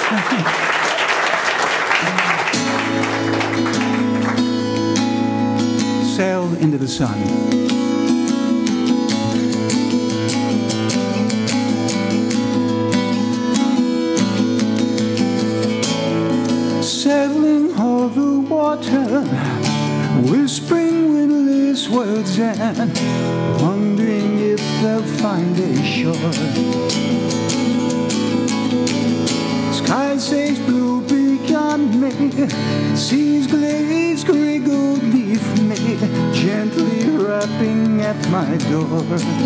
Sail into the sun. Sailing over water, whispering windless words and wondering if they'll find a shore. Sky says blue beyond me, seas glaze grey gold leaf me, gently rapping at my door.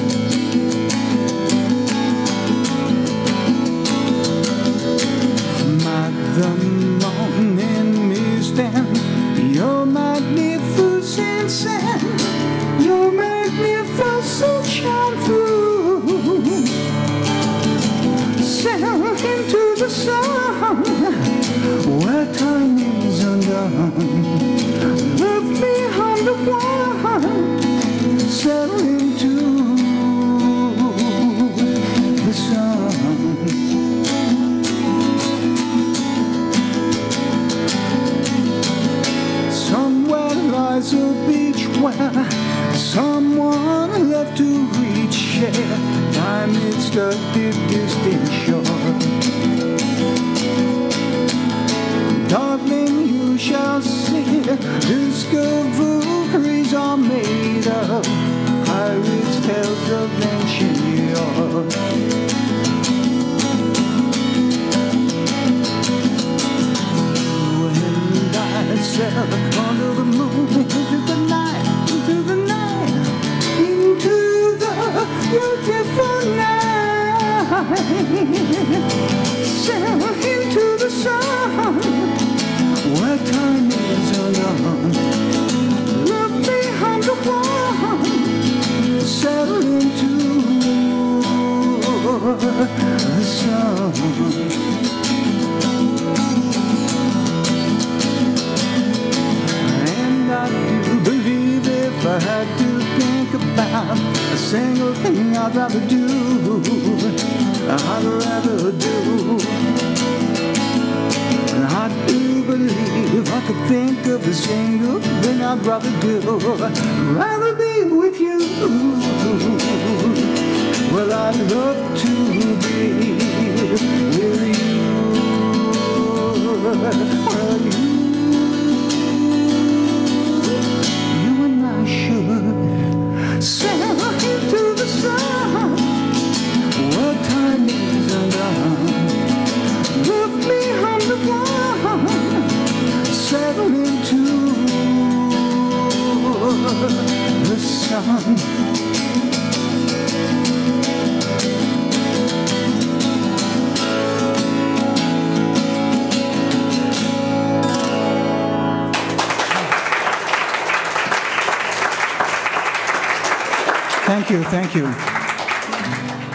The morning mist and your magnificent sand, your magnificent shine through. Sail into the sun, where time is undone. Love behind the one, sail into the sun. Lies a beach where someone left to reach, share time it's the distant shore. Darling, you shall see discoveries are made of pirates' tales of ancient yore. Sail under the moon, into the night, into the night, into the beautiful night. Sail into the sun, where time is undone. Look behind the one, sail into the sun. I do believe if I had to think about a single thing I'd rather do, I'd rather do. And I do believe if I could think of a single thing I'd rather do, rather be with you. Well, I'd love to be with you. Well, sail into the sun, where time is undone. Look behind the one, sail into the sun. Thank you, thank you.